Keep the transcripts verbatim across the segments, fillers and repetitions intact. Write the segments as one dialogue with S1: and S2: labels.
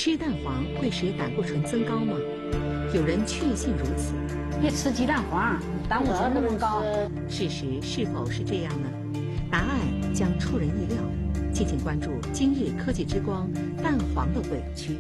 S1: 吃蛋黄会使胆固醇增高吗？有人确信如此。
S2: 别吃鸡蛋黄，胆固醇那么高。
S1: 事实是否是这样呢？答案将出人意料。敬请关注今日科技之光，蛋黄的委屈。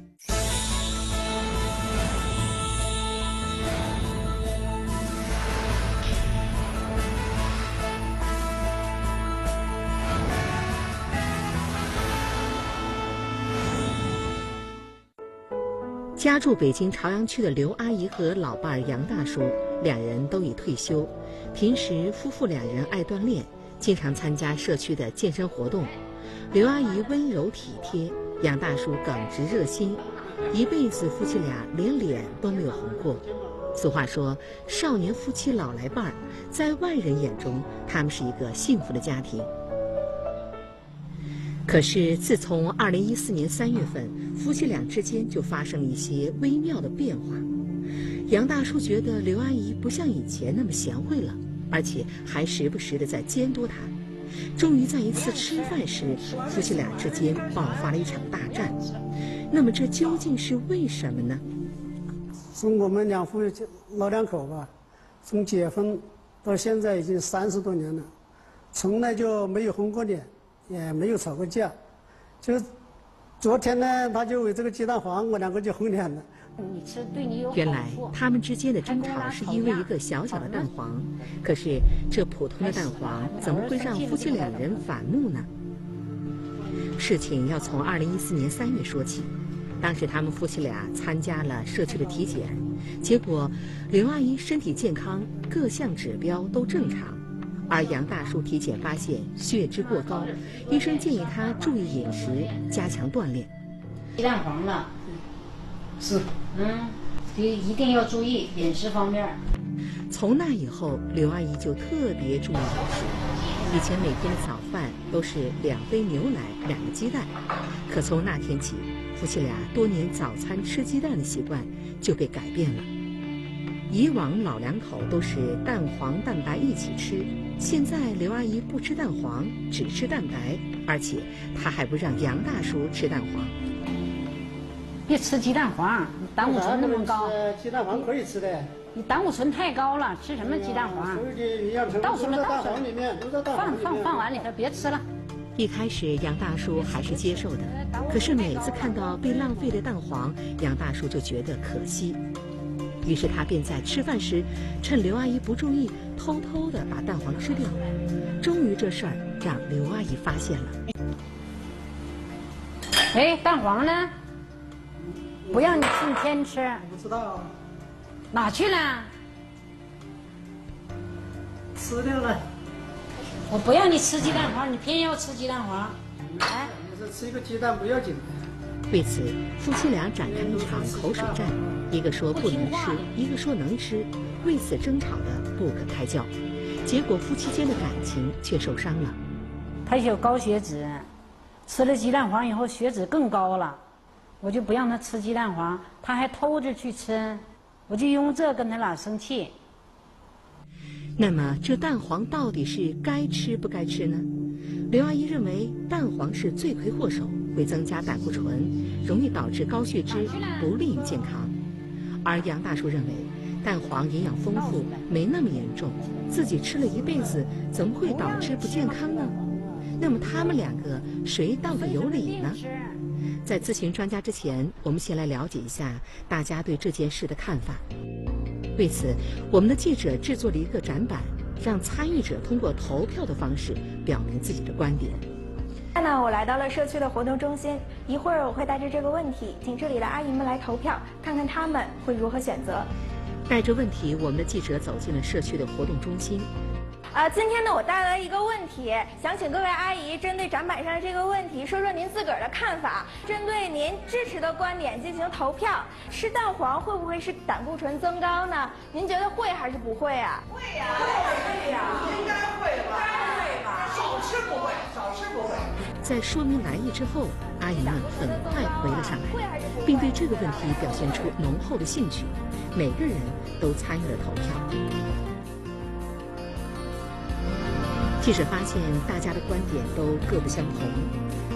S1: 家住北京朝阳区的刘阿姨和老伴儿杨大叔，两人都已退休。平时夫妇两人爱锻炼，经常参加社区的健身活动。刘阿姨温柔体贴，杨大叔耿直热心，一辈子夫妻俩连脸都没有红过。俗话说，少年夫妻老来伴儿，在外人眼中，他们是一个幸福的家庭。可是，自从二零一四年三月份，夫妻俩之间就发生了一些微妙的变化。杨大叔觉得刘阿姨不像以前那么贤惠了，而且还时不时的在监督他。终于在一次吃饭时，夫妻俩之间爆发了一场大战。那么，这究竟是为什么呢？
S3: 从我们两夫老两口吧，从结婚到现在已经三十多年了，从来就没有红过脸。也没有吵过架，就昨天呢，他就为这个鸡蛋黄，我两个就红脸了。
S2: 你吃对你有好处。
S1: 原来他们之间的争吵是因为一个小小的蛋黄，可是这普通的蛋黄怎么会让夫妻两人反目呢？事情要从二零一四年三月说起，当时他们夫妻俩参加了社区的体检，结果刘阿姨身体健康，各项指标都正常。而杨大叔体检发现血脂过高，医生建议他注意饮食，加强锻炼。
S2: 鸡蛋黄了，
S3: 是，
S2: 嗯，一定要注意饮食方面。
S1: 从那以后，刘阿姨就特别注意饮食。以前每天的早饭都是两杯牛奶，两个鸡蛋，可从那天起，夫妻俩多年早餐吃鸡蛋的习惯就被改变了。以往老两口都是蛋黄蛋白一起吃，现在刘阿姨不吃蛋黄，只吃蛋白，而且她还不让杨大叔吃蛋黄。
S2: 别吃鸡蛋黄，胆固醇那么高。
S3: 鸡蛋黄可以吃的。
S2: 你胆固醇太高了，吃什么鸡蛋黄？倒出来，倒出来，放放放碗里头，别吃了。
S1: 一开始杨大叔还是接受的，可是每次看到被浪费的蛋黄，杨大叔就觉得可惜。于是他便在吃饭时，趁刘阿姨不注意，偷偷地把蛋黄吃掉。终于这事儿让刘阿姨发现了。
S2: 哎，蛋黄呢？不让你吃，你天吃。
S3: 我不知道。
S2: 哪去了？
S3: 吃掉了。
S2: 我不让你吃鸡蛋黄，你偏要吃鸡蛋黄。哎，
S3: 你说吃一个鸡蛋不要紧。
S1: 为此，夫妻俩展开一场口水战，一个说不能吃，一个说能吃，为此争吵得不可开交。结果夫妻间的感情却受伤了。
S2: 他有高血脂，吃了鸡蛋黄以后血脂更高了，我就不让他吃鸡蛋黄，他还偷着去吃，我就用这跟他俩生气。
S1: 那么这蛋黄到底是该吃不该吃呢？刘阿姨认为蛋黄是罪魁祸首，会增加胆固醇，容易导致高血脂，不利于健康。而杨大叔认为蛋黄营养丰富，没那么严重，自己吃了一辈子，怎么会导致不健康呢？那么他们两个谁到底有理呢？在咨询专家之前，我们先来了解一下大家对这件事的看法。为此，我们的记者制作了一个展板，让参与者通过投票的方式表明自己的观点。
S4: 现在呢，我来到了社区的活动中心，一会儿我会带着这个问题，请这里的阿姨们来投票，看看他们会如何选择。
S1: 带着问题，我们的记者走进了社区的活动中心。
S4: 啊，今天呢，我带来一个问题，想请各位阿姨针对展板上的这个问题，说说您自个儿的看法，针对您支持的观点进行投票。吃蛋黄会不会使胆固醇增高呢？您觉得会还是不会啊？
S5: 会呀，会呀，应该会吧，会吧，少吃不会，少吃不会。
S1: 在说明来意之后，阿姨们很快围了上来，并对这个问题表现出浓厚的兴趣，每个人都参与了投票。记者发现，大家的观点都各不相同。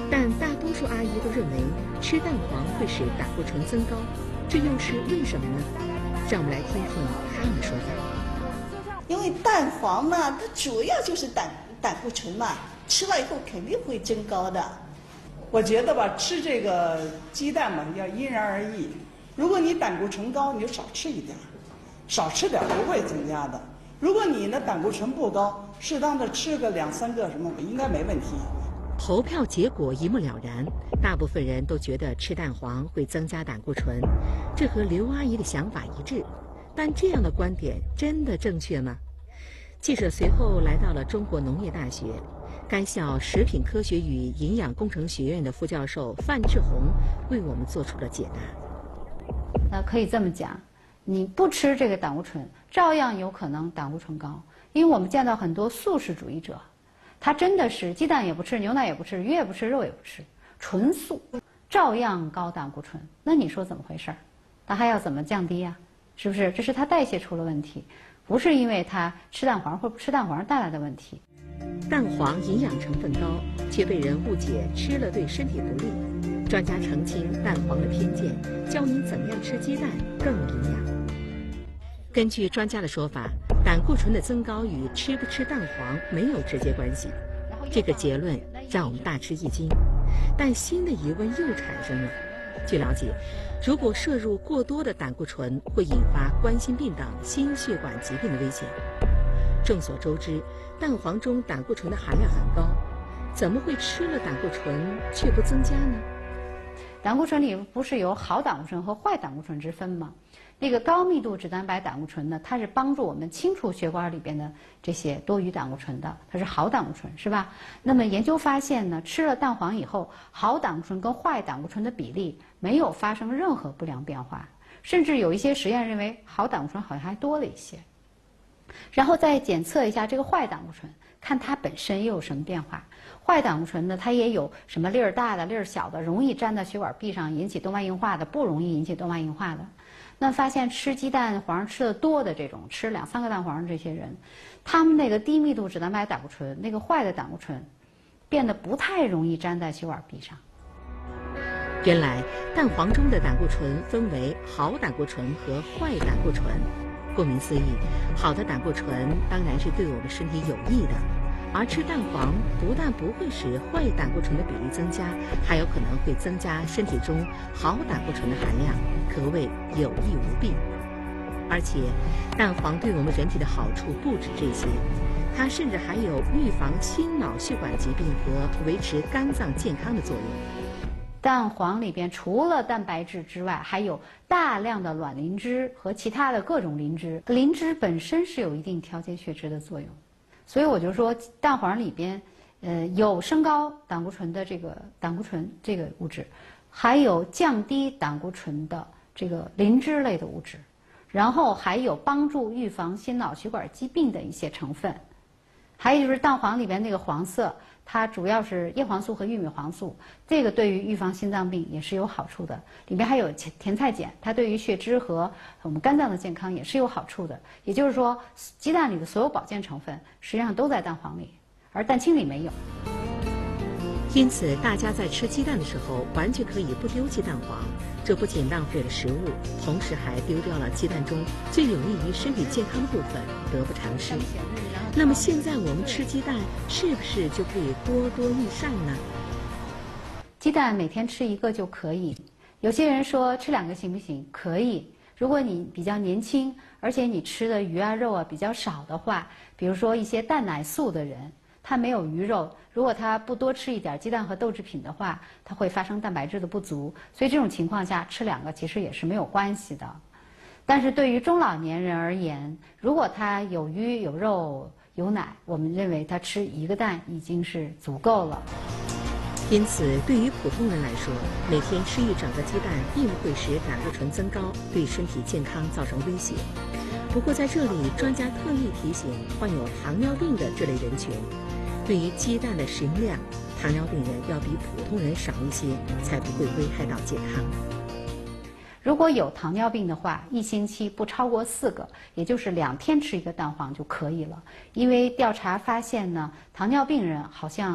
S1: 但大多数阿姨都认为吃蛋黄会使胆固醇增高，这又是为什么呢？让我们来听听他们的说法。
S6: 因为蛋黄嘛，它主要就是胆胆固醇嘛，吃了以后肯定会增高的。
S5: 我觉得吧，吃这个鸡蛋嘛，要因人而异。如果你胆固醇高，你就少吃一点，少吃点不会增加的。如果你的胆固醇不高，适当的吃个两三个什么，应该没问题。
S1: 投票结果一目了然，大部分人都觉得吃蛋黄会增加胆固醇，这和刘阿姨的想法一致。但这样的观点真的正确吗？记者随后来到了中国农业大学，该校食品科学与营养工程学院的副教授范志红为我们做出了解答。
S7: 那可以这么讲，你不吃这个胆固醇，照样有可能胆固醇高。因为我们见到很多素食主义者，他真的是鸡蛋也不吃，牛奶也不吃，鱼也不吃，肉也不吃，纯素，照样高胆固醇。那你说怎么回事？他还要怎么降低呀？是不是？这是他代谢出了问题，不是因为他吃蛋黄或不吃蛋黄带来的问题。
S1: 蛋黄营养成分高，却被人误解吃了对身体不利。专家澄清蛋黄的偏见，教您怎么样吃鸡蛋更营养。根据专家的说法，胆固醇的增高与吃不吃蛋黄没有直接关系，这个结论让我们大吃一惊。但新的疑问又产生了。据了解，如果摄入过多的胆固醇，会引发冠心病等心血管疾病的危险。众所周知，蛋黄中胆固醇的含量很高，怎么会吃了胆固醇却不增加呢？
S7: 胆固醇里不是有好胆固醇和坏胆固醇之分吗？那个高密度脂蛋白胆固醇呢，它是帮助我们清除血管里边的这些多余胆固醇的，它是好胆固醇，是吧？那么研究发现呢，吃了蛋黄以后，好胆固醇跟坏胆固醇的比例没有发生任何不良变化，甚至有一些实验认为好胆固醇好像还多了一些。然后再检测一下这个坏胆固醇，看它本身又有什么变化。坏胆固醇呢，它也有什么粒儿大的、粒儿小的，容易粘在血管壁上引起动脉硬化的，不容易引起动脉硬化的。那发现吃鸡蛋黄吃的多的这种，吃两三个蛋黄的这些人，他们那个低密度脂蛋白胆固醇，那个坏的胆固醇，变得不太容易粘在血管壁上。
S1: 原来蛋黄中的胆固醇分为好胆固醇和坏胆固醇。顾名思义，好的胆固醇当然是对我们身体有益的，而吃蛋黄不但不会使坏胆固醇的比例增加，还有可能会增加身体中好胆固醇的含量，可谓有益无弊。而且蛋黄对我们人体的好处不止这些，它甚至还有预防心脑血管疾病和维持肝脏健康的作用。
S7: 蛋黄里边除了蛋白质之外，还有大量的卵磷脂和其他的各种磷脂。磷脂本身是有一定调节血脂的作用，所以我就说蛋黄里边，呃，有升高胆固醇的这个胆固醇这个物质，还有降低胆固醇的这个磷脂类的物质，然后还有帮助预防心脑血管疾病的一些成分。还有就是蛋黄里边那个黄色，它主要是叶黄素和玉米黄素，这个对于预防心脏病也是有好处的。里边还有甜菜碱，它对于血脂和我们肝脏的健康也是有好处的。也就是说，鸡蛋里的所有保健成分实际上都在蛋黄里，而蛋清里没有。
S1: 因此，大家在吃鸡蛋的时候，完全可以不丢弃蛋黄。这不仅浪费了食物，同时还丢掉了鸡蛋中最有利于身体健康的部分，得不偿失。那么现在我们吃鸡蛋，是不是就可以多多益善呢？
S7: 鸡蛋每天吃一个就可以。有些人说吃两个行不行？可以。如果你比较年轻，而且你吃的鱼啊肉啊比较少的话，比如说一些蛋奶素的人，他没有鱼肉，如果他不多吃一点鸡蛋和豆制品的话，他会发生蛋白质的不足，所以这种情况下吃两个其实也是没有关系的。但是对于中老年人而言，如果他有鱼有肉有奶，我们认为他吃一个蛋已经是足够了。
S1: 因此，对于普通人来说，每天吃一整个鸡蛋并不会使胆固醇增高，对身体健康造成威胁。不过在这里，专家特意提醒患有糖尿病的这类人群，对于鸡蛋的食用量，糖尿病人要比普通人少一些，才不会危害到健康。
S7: 如果有糖尿病的话，一星期不超过四个，也就是两天吃一个蛋黄就可以了。因为调查发现呢，糖尿病人好像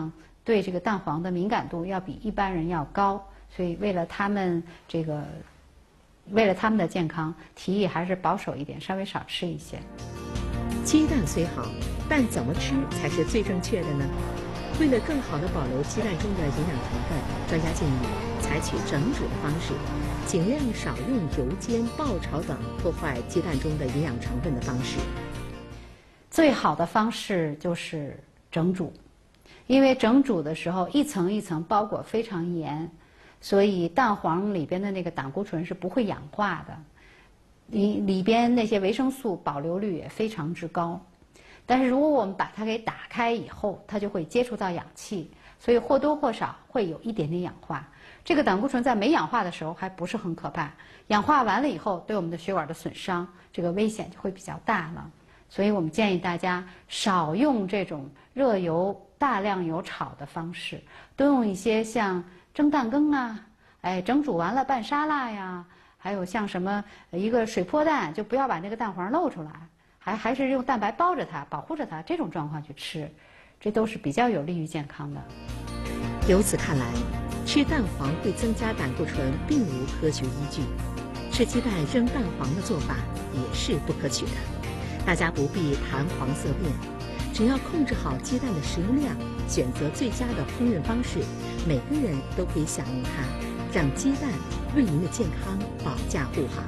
S7: 对这个蛋黄的敏感度要比一般人要高，所以为了他们这个，为了他们的健康，提议还是保守一点，稍微少吃一些。
S1: 鸡蛋虽好，但怎么吃才是最正确的呢？为了更好地保留鸡蛋中的营养成分，专家建议采取整煮的方式，尽量少用油煎、爆炒等破坏鸡蛋中的营养成分的方式。
S7: 最好的方式就是整煮，因为整煮的时候一层一层包裹非常严，所以蛋黄里边的那个胆固醇是不会氧化的，里里边那些维生素保留率也非常之高。但是如果我们把它给打开以后，它就会接触到氧气，所以或多或少会有一点点氧化。这个胆固醇在没氧化的时候还不是很可怕，氧化完了以后对我们的血管的损伤，这个危险就会比较大了。所以我们建议大家少用这种热油、大量油炒的方式，多用一些像蒸蛋羹啊，哎，蒸煮完了拌沙拉呀，还有像什么一个水泼蛋，就不要把那个蛋黄露出来。还还是用蛋白包着它，保护着它，这种状况去吃，这都是比较有利于健康的。
S1: 由此看来，吃蛋黄会增加胆固醇并无科学依据，吃鸡蛋扔蛋黄的做法也是不可取的。大家不必谈黄色变，只要控制好鸡蛋的食用量，选择最佳的烹饪方式，每个人都可以享用它，让鸡蛋为您的健康保驾护航。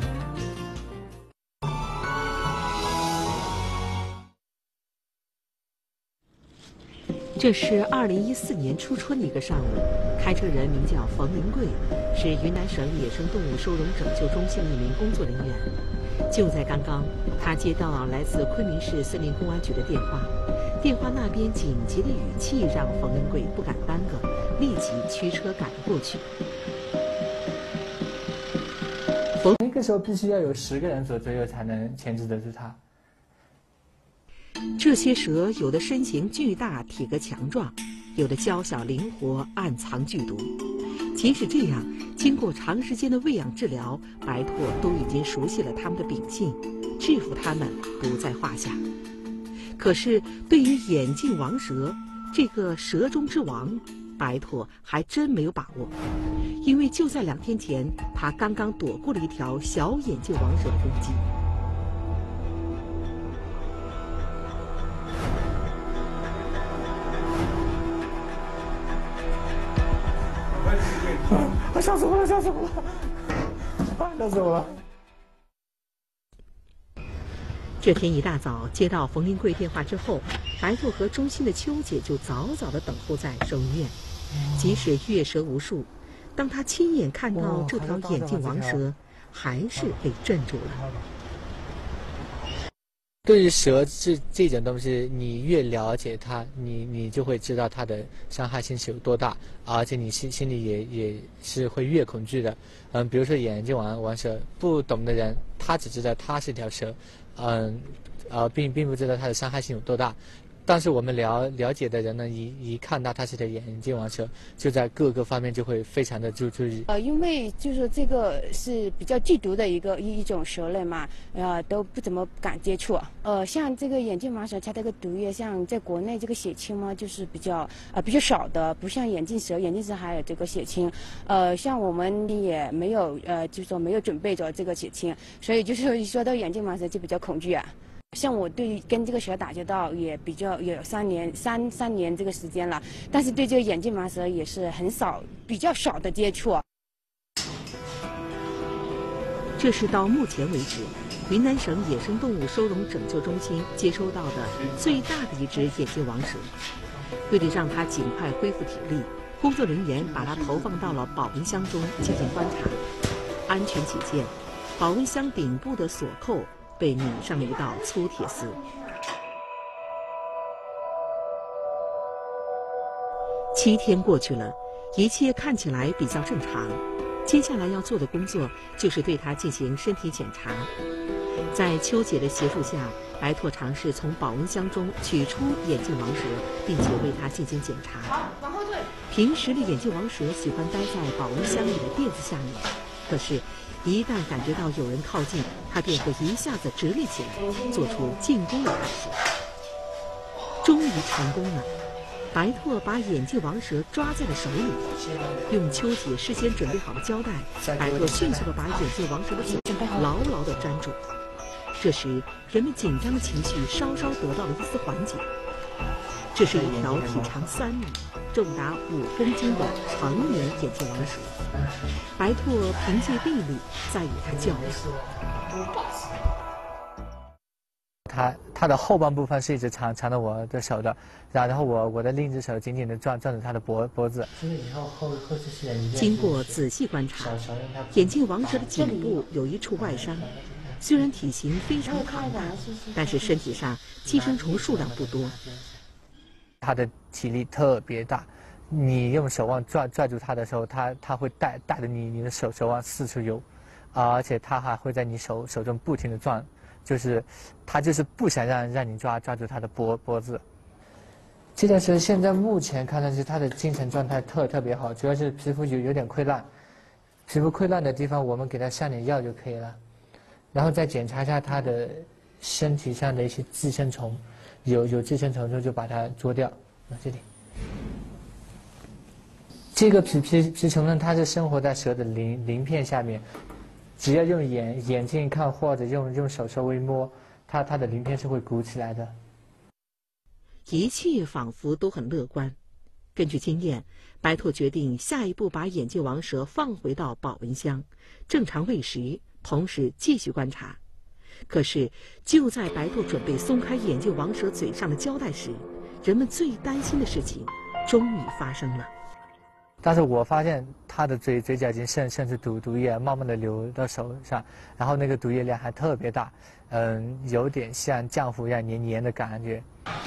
S1: 这是二零一四年初春的一个上午，开车人名叫冯林贵，是云南省野生动物收容拯救中心的一名工作人员。就在刚刚，他接到来自昆明市森林公安局的电话，电话那边紧急的语气让冯林贵不敢耽搁，立即驱车赶了过去。
S8: 那个时候必须要有十个人左右才能牵制得住它。
S1: 这些蛇有的身形巨大，体格强壮，有的娇小灵活，暗藏剧毒。即使这样，经过长时间的喂养治疗，白拓都已经熟悉了它们的秉性，制服它们不在话下。可是对于眼镜王蛇，这个蛇中之王，白拓还真没有把握，因为就在两天前，他刚刚躲过了一条小眼镜王蛇的攻击。
S8: 啊！吓死我了！吓死我了！啊！吓死我了！
S1: 这天一大早接到冯林贵电话之后，白拓和中心的邱姐就早早地等候在兽医院。即使月蛇无数，当他亲眼看到这条眼镜王蛇，还是被镇住了。
S8: 对于蛇这这种东西，你越了解它，你你就会知道它的伤害性是有多大，而且你心心里也也是会越恐惧的。嗯，比如说眼镜王王蛇，不懂的人他只知道它是条蛇，嗯，呃，并并不知道它的伤害性有多大。但是我们了了解的人呢，一一看到它是条眼镜王蛇，就在各个方面就会非常的注注意。
S9: 呃，因为就是这个是比较剧毒的一个一一种蛇类嘛，呃，都不怎么敢接触。呃，像这个眼镜王蛇，它这个毒液，像在国内这个血清嘛，就是比较呃比较少的，不像眼镜蛇，眼镜蛇还有这个血清。呃，像我们也没有呃，就是说没有准备着这个血清，所以就是说到眼镜王蛇就比较恐惧啊。像我对跟这个蛇打交道也比较有三年三三年这个时间了，但是对这个眼镜王蛇也是很少比较少的接触。
S1: 这是到目前为止，云南省野生动物收容拯救中心接收到的最大的一只眼镜王蛇。为了让它尽快恢复体力，工作人员把它投放到了保温箱中进行观察。安全起见，保温箱顶部的锁扣被拧上了一道粗铁丝。七天过去了，一切看起来比较正常。接下来要做的工作就是对它进行身体检查。在邱姐的协助下，白拓尝试从保温箱中取出眼镜王蛇，并且为它进行检查。
S9: 好，往后退。
S1: 平时的眼镜王蛇喜欢待在保温箱里的垫子下面，可是一旦感觉到有人靠近，它便会一下子直立起来，做出进攻的态势。终于成功了， 白兔把眼镜王蛇抓在了手里，用秋姐事先准备好的胶带，白兔迅速地把眼镜王蛇的嘴牢牢地粘住。这时，人们紧张的情绪稍稍得到了一丝缓解。这是一条体长三米、重达五公斤的成年眼镜王蛇。白兔凭借臂力在与它较量。
S8: 它它的后半部分是一直缠缠着我的手的，然后我我的另一只手紧紧地攥攥着它的脖脖子。
S1: 经过仔细观察，眼镜王蛇的颈部有一处外伤，虽然体型非常庞大，但是身体上寄生虫数量不多。
S8: 它的体力特别大，你用手腕拽拽住它的时候，它它会带带着你你的手手腕四处游，啊，而且它还会在你手手中不停地转。就是他就是不想让让你抓抓住他的脖脖子。这条蛇现在目前看上去它的精神状态特特别好，主要是皮肤有有点溃烂，皮肤溃烂的地方我们给它下点药就可以了，然后再检查一下它的身体上的一些寄生虫，有有寄生虫就就把它捉掉。啊，这里，这个皮皮皮虫呢，它是生活在蛇的鳞鳞片下面。只要用眼眼睛看或者用用手稍微摸，它它的鳞片是会鼓起来的。
S1: 一切仿佛都很乐观。根据经验，白兔决定下一步把眼镜王蛇放回到保温箱，正常喂食，同时继续观察。可是就在白兔准备松开眼镜王蛇嘴上的胶带时，人们最担心的事情终于发生了。
S8: 但是我发现它的嘴嘴角已经渗渗出毒毒液，慢慢的流到手上，然后那个毒液量还特别大，嗯，有点像浆糊一样黏黏的感觉。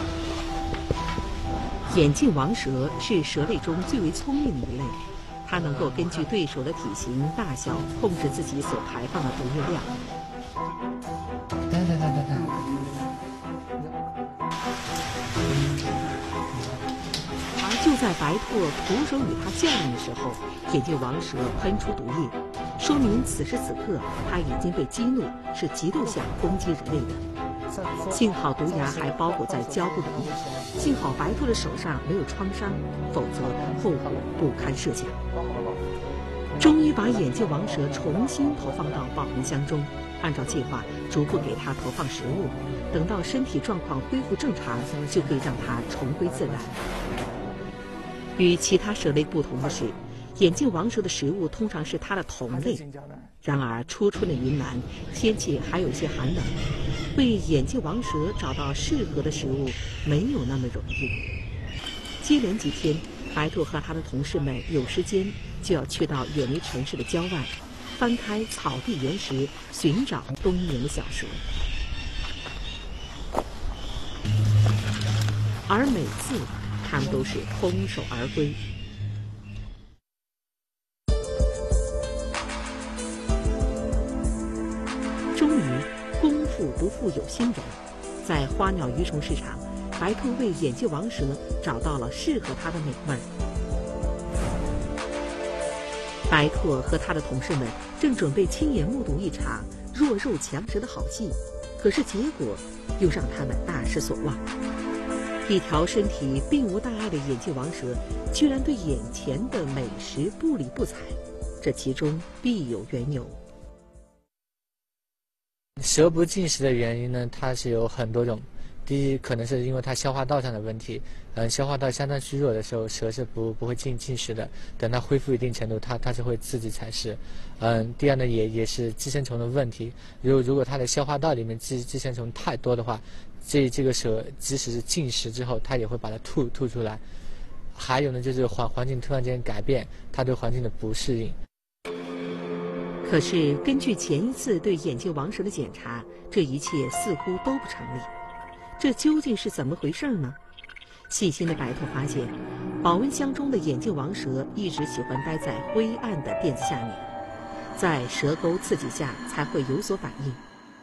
S1: 眼镜王蛇是蛇类中最为聪明的一类，它能够根据对手的体型大小控制自己所排放的毒液量。
S8: 等等等等等。
S1: 就在白兔徒手与它较量的时候，眼镜王蛇喷出毒液，说明此时此刻它已经被激怒，是极度想攻击人类的。幸好毒牙还包裹在胶布里，幸好白兔的手上没有创伤，否则后果不堪设想。终于把眼镜王蛇重新投放到保温箱中，按照计划逐步给它投放食物，等到身体状况恢复正常，就可以让它重归自然。与其他蛇类不同的是，眼镜王蛇的食物通常是它的同类。然而初春的云南天气还有些寒冷，为眼镜王蛇找到适合的食物没有那么容易。接连几天，白兔和他的同事们有时间就要去到远离城市的郊外，翻开草地岩石，寻找冬眠的小蛇。而每次他们都是空手而归。终于，功夫不负有心人，在花鸟鱼虫市场，白兔为眼镜王蛇找到了适合它的美味儿。白兔和他的同事们正准备亲眼目睹一场弱肉强食的好戏，可是结果又让他们大失所望。一条身体并无大碍的眼镜王蛇，居然对眼前的美食不理不睬，这其中必有缘由。
S8: 蛇不进食的原因呢，它是有很多种。第一，可能是因为它消化道上的问题，嗯，消化道相当虚弱的时候，蛇是不不会进进食的。等它恢复一定程度，它它是会自己采食。嗯，第二呢，也也是寄生虫的问题。如如果它的消化道里面寄寄生虫太多的话，这这个蛇即使是进食之后，它也会把它吐吐出来。还有呢，就是环环境突然间改变，它对环境的不适应。
S1: 可是根据前一次对眼镜王蛇的检查，这一切似乎都不成立。这究竟是怎么回事呢？细心的白兔发现，保温箱中的眼镜王蛇一直喜欢待在灰暗的垫子下面，在蛇钩刺激下才会有所反应。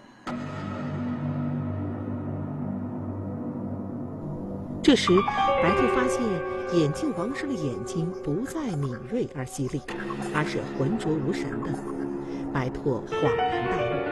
S1: 这时，白兔发现眼镜王蛇的眼睛不再敏锐而犀利，而是浑浊无神的。白兔恍然大悟。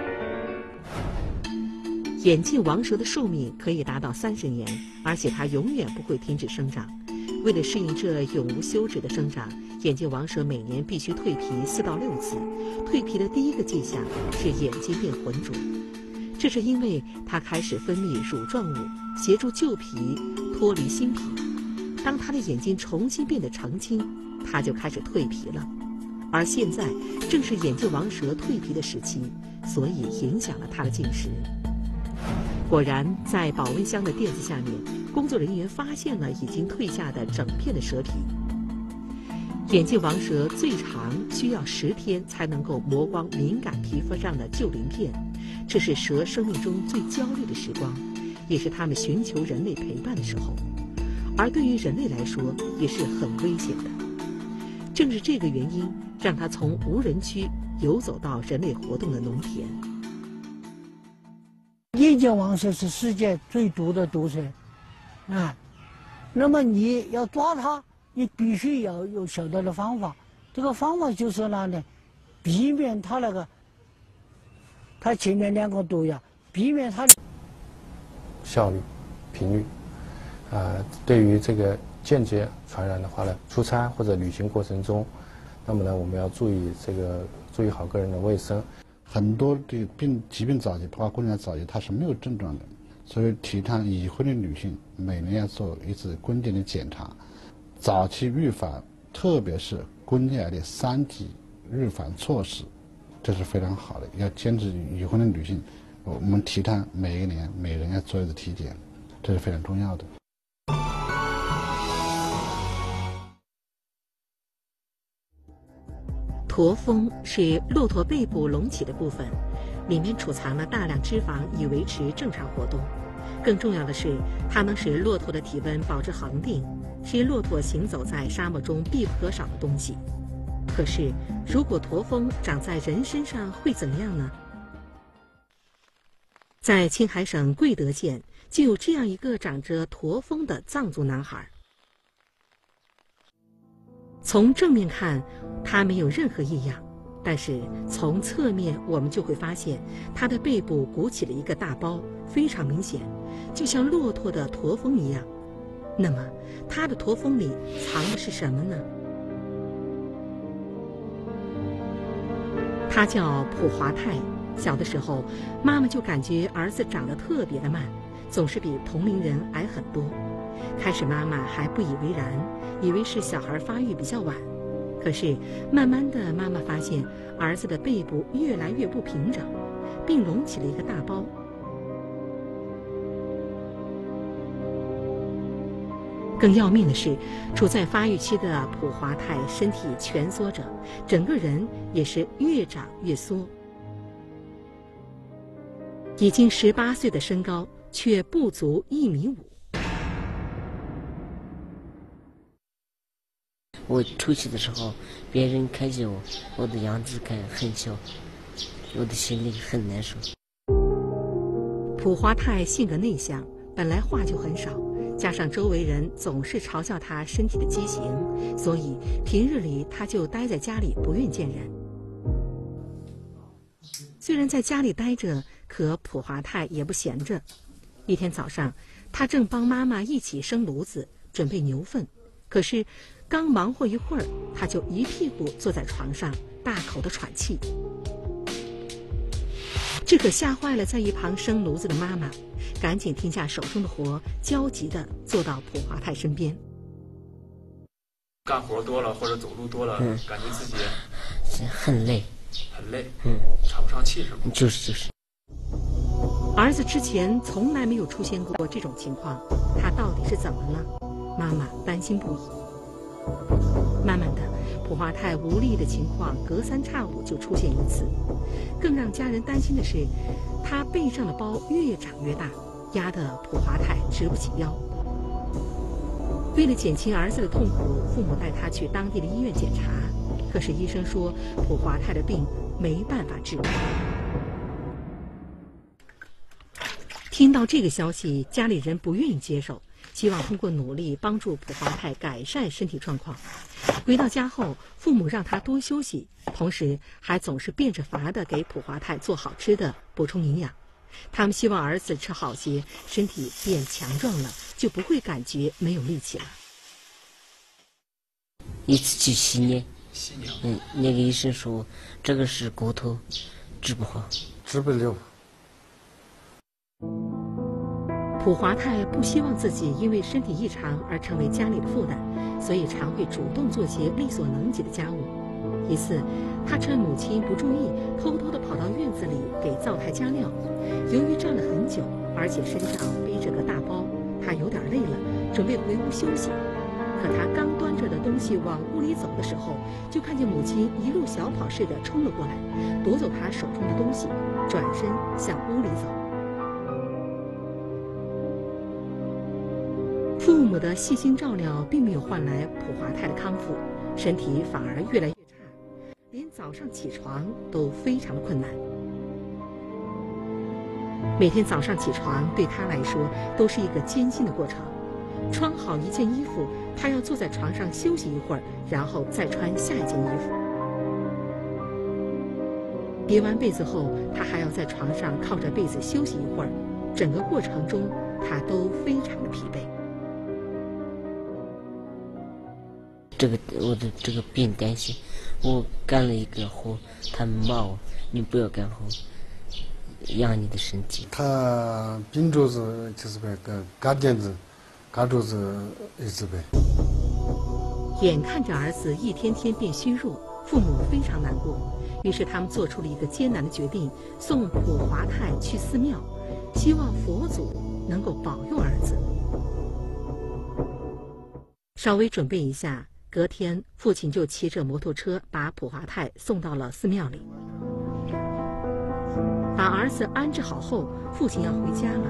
S1: 眼镜王蛇的寿命可以达到三十年，而且它永远不会停止生长， 为了适应这永无休止的生长，眼镜王蛇每年必须蜕皮四到六次。蜕皮的第一个迹象是眼睛变浑浊，这是因为它开始分泌乳状物，协助旧皮脱离新皮。当它的眼睛重新变得澄清，它就开始蜕皮了。而现在正是眼镜王蛇蜕皮的时期，所以影响了它的进食。果然，在保温箱的垫子下面，工作人员发现了已经蜕下的整片的蛇皮。眼镜王蛇最长需要十天才能够磨光敏感皮肤上的旧鳞片，这是蛇生命中最焦虑的时光，也是它们寻求人类陪伴的时候。而对于人类来说，也是很危险的。正是这个原因，让它从无人区游走到人类活动的农田。
S10: 眼镜王蛇是世界最毒的毒蛇，啊，那么你要抓它，你必须要有晓得的方法。这个方法就是哪呢？避免它那个，它前面两个毒呀，避免它的
S11: 效率、频率，呃，对于这个间接传染的话呢，出差或者旅行过程中，那么呢，我们要注意这个注意好个人的卫生。
S12: 很多的病疾病早期，包括宫颈早期，它是没有症状的，所以提倡已婚的女性每年要做一次宫颈的检查，早期预防，特别是宫颈癌的三级预防措施，这是非常好的。要坚持已婚的女性，我们提倡每一年每人要做一次体检，这是非常重要的。
S1: 驼峰是骆驼背部隆起的部分，里面储藏了大量脂肪以维持正常活动。更重要的是，它能使骆驼的体温保持恒定，是骆驼行走在沙漠中必不可少的东西。可是，如果驼峰长在人身上会怎样呢？在青海省贵德县，就有这样一个长着驼峰的藏族男孩。从正面看，他没有任何异样，但是从侧面我们就会发现，他的背部鼓起了一个大包，非常明显，就像骆驼的驼峰一样。那么，他的驼峰里藏的是什么呢？他叫普华泰。小的时候，妈妈就感觉儿子长得特别的慢，总是比同龄人矮很多。开始妈妈还不以为然，以为是小孩发育比较晚。可是慢慢的，妈妈发现儿子的背部越来越不平整，并隆起了一个大包。更要命的是，处在发育期的普华泰身体蜷缩着，整个人也是越长越缩。已经十八岁的身高，却不足一米五。
S13: 我出去的时候，别人看见我，我的样子看很小，我的心里很难受。
S1: 普华泰性格内向，本来话就很少，加上周围人总是嘲笑他身体的畸形，所以平日里他就待在家里，不愿见人。虽然在家里待着，可普华泰也不闲着。一天早上，他正帮妈妈一起生炉子，准备牛粪，可是刚忙活一会儿，他就一屁股坐在床上，大口的喘气。这可吓坏了在一旁生炉子的妈妈，赶紧停下手中的活，焦急地坐到普华泰身边。
S14: 干活多了或者走路多了，嗯、感觉自己
S13: 很累，
S14: 很累，
S13: 嗯，
S14: 喘不上气是吗？
S13: 就是就是。
S1: 儿子之前从来没有出现过这种情况，他到底是怎么了？妈妈担心不已。慢慢的，普华泰无力的情况隔三差五就出现一次。更让家人担心的是，他背上的包越长越大，压得普华泰直不起腰。为了减轻儿子的痛苦，父母带他去当地的医院检查，可是医生说普华泰的病没办法治。听到这个消息，家里人不愿意接受，希望通过努力帮助普华泰改善身体状况。回到家后，父母让他多休息，同时还总是变着法的给普华泰做好吃的，补充营养。他们希望儿子吃好些，身体变强壮了，就不会感觉没有力气了。
S13: 一次去吸尿。
S14: 吸尿。
S13: 嗯，那个医生说这个是骨头治不好，
S11: 治不了。
S1: 普华泰不希望自己因为身体异常而成为家里的负担，所以常会主动做些力所能及的家务。一次，他趁母亲不注意，偷偷地跑到院子里给灶台加料。由于站了很久，而且身上背着个大包，他有点累了，准备回屋休息。可他刚端着的东西往屋里走的时候，就看见母亲一路小跑似的冲了过来，夺走他手中的东西，转身向屋里走。父母的细心照料并没有换来普华泰的康复，身体反而越来越差，连早上起床都非常的困难。每天早上起床对他来说都是一个艰辛的过程。穿好一件衣服，他要坐在床上休息一会儿，然后再穿下一件衣服。叠完被子后，他还要在床上靠着被子休息一会儿，整个过程中他都非常的疲惫。
S13: 这个我的这个病担心，我干了一个活，他们骂我，你不要干活，养你的身体。
S11: 他病着是就是那个干点子，干着是一直呗。
S1: 眼看着儿子一天天变虚弱，父母非常难过，于是他们做出了一个艰难的决定，送普华泰去寺庙，希望佛祖能够保佑儿子。稍微准备一下，隔天，父亲就骑着摩托车把普华泰送到了寺庙里。把儿子安置好后，父亲要回家了。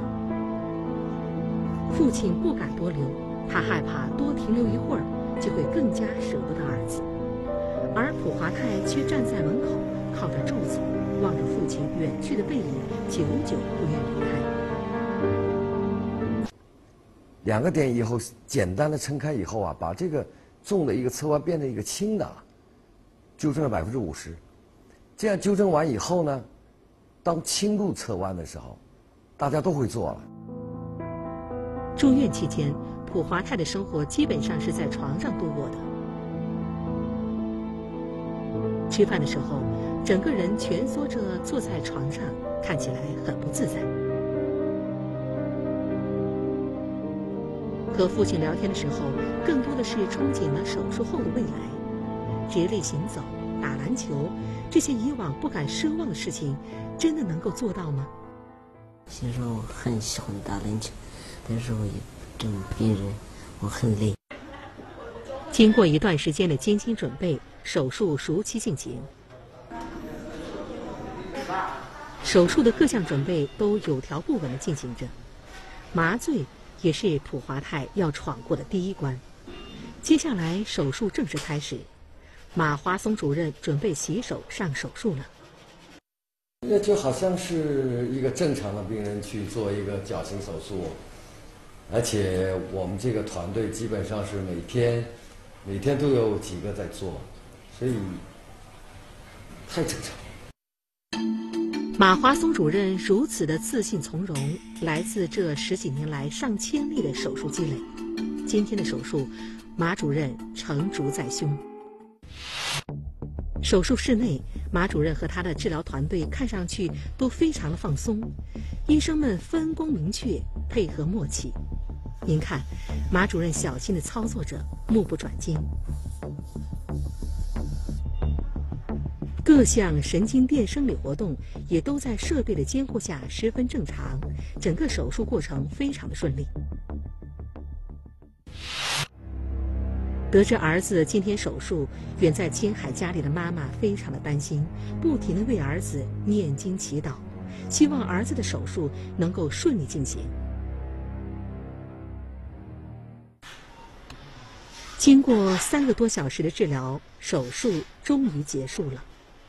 S1: 父亲不敢多留，他害怕多停留一会儿，就会更加舍不得儿子。而普华泰却站在门口，靠着柱子，望着父亲远去的背影，久久不愿离开。
S15: 两个点以后，简单的撑开以后啊，把这个重的一个侧弯变成一个轻的，纠正了百分之五十。这样纠正完以后呢，当轻度侧弯的时候，大家都会做了。
S1: 住院期间，普华泰的生活基本上是在床上度过的。吃饭的时候，整个人蜷缩着坐在床上，看起来很不自在。和父亲聊天的时候，更多的是憧憬了手术后的未来。直立行走、打篮球，这些以往不敢奢望的事情，真的能够做到吗？
S13: 其实我很喜欢打篮球，但是我也这么病人，我很累。
S1: 经过一段时间的艰辛准备，手术如期进行。手术的各项准备都有条不紊地进行着，麻醉也是普华泰要闯过的第一关。接下来手术正式开始，马华松主任准备洗手上手术了。
S15: 那就好像是一个正常的病人去做一个矫形手术，而且我们这个团队基本上是每天每天都有几个在做，所以太正常。
S1: 马华松主任如此的自信从容，来自这十几年来上千例的手术积累。今天的手术，马主任成竹在胸。手术室内，马主任和他的治疗团队看上去都非常的放松，医生们分工明确，配合默契。您看，马主任小心地操作着，目不转睛。各项神经电生理活动也都在设备的监护下十分正常，整个手术过程非常的顺利。得知儿子今天手术，远在青海家里的妈妈非常的担心，不停地为儿子念经祈祷，希望儿子的手术能够顺利进行。经过三个多小时的治疗，手术终于结束了。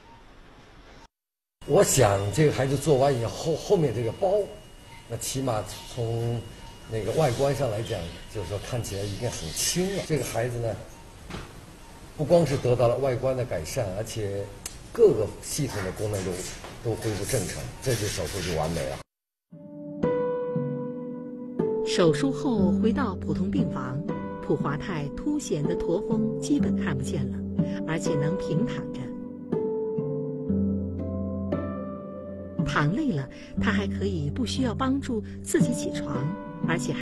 S15: 我想这个孩子做完以后，后面这个包，那起码从那个外观上来讲，就是说看起来已经很轻了。这个孩子呢，不光是得到了外观的改善，而且各个系统的功能都都恢复正常，这就手术就完美了。
S1: 手术后回到普通病房， 普华泰凸显的驼峰基本看不见了，而且能平躺着。躺累了，他还可以不需要帮助自己起床，而且还